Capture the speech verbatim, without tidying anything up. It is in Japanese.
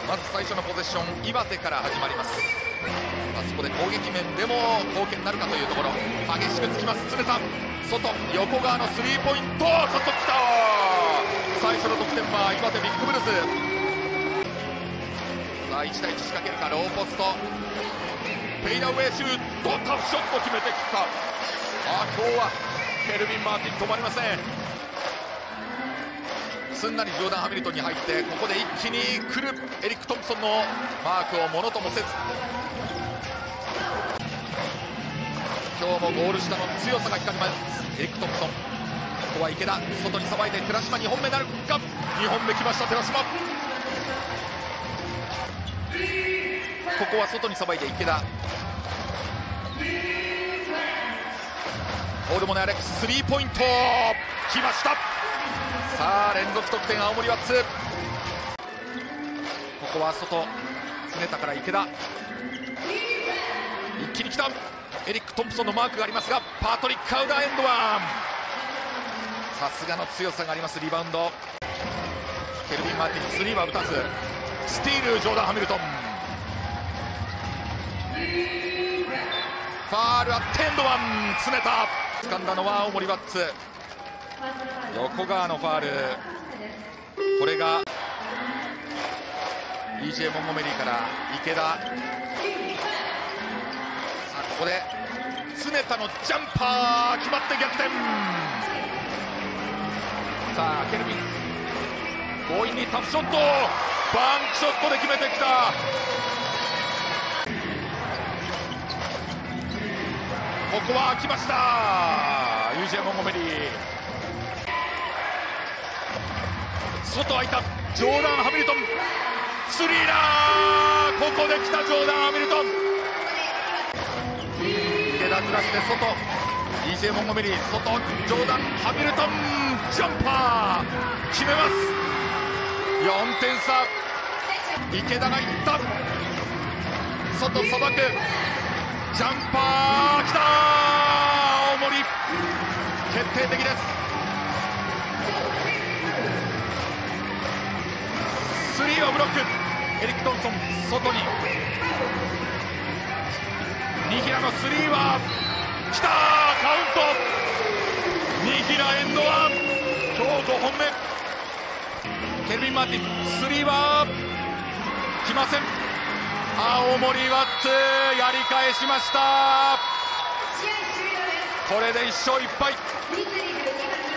まず最初のポゼッション、岩手から始まります。あそこで攻撃面でも貢献になるかというところ、激しくつきます。常田、外、横側のスリーポイント、外きた。最初の得点は岩手ビッグブルーズ。さあいち対いち仕掛けるか、ローポスト、フェイダーウェイシュート、タフショット決めてきた。あ今日はケルビン・マーティン止まりません。すんなりジョーダン・ハミルトンに入って、ここで一気に来るエリック・トンプソンのマークをものともせず、今日もゴール下の強さが光りますエリック・トンプソン。ここは池田、外にさばいて寺島にほんめなるか。にほんめきました寺島。ここは外にさばいて池田、オールモネアレックススリーポイントきました。さあ連続得点青森ワッツ。ここは外、常田から池田、一気に来た。エリック・トンプソンのマークがありますが、パトリック・カウダーエンドワン。さすがの強さがあります。リバウンド、ケルビン・マーティン、スリーは打たず、スティールジョーダン・ハミルトン、ファールあってエンドワン。常田掴んだのは青森ワッツ。横川のファール、これが イージェー モンゴメリーから池田。さあここで常田のジャンパー決まって逆転。さあケルビン強引にタフショット、バンクショットで決めてきた。ここは開きました イージェー モンゴメリー。外空いたジョーダン・ハミルトン、スリーラー。ここで来たジョーダン・ハミルトン。池田ずらして外、 イージェー モンゴメリー、外ジョーダン・ハミルトン、ジャンパー決めます。よんてん差。池田がいった、外さばく、ジャンパーきた。青森決定的です。スリーはブロック、エリック・トンプソン外に、ニヒラのスリーはきた。カウント、ニヒラエンドワン、今日ごほんめ。ケルビン・マーティン、スリーは来ません。青森ワッツやり返しました。これでいっしょういっぱい。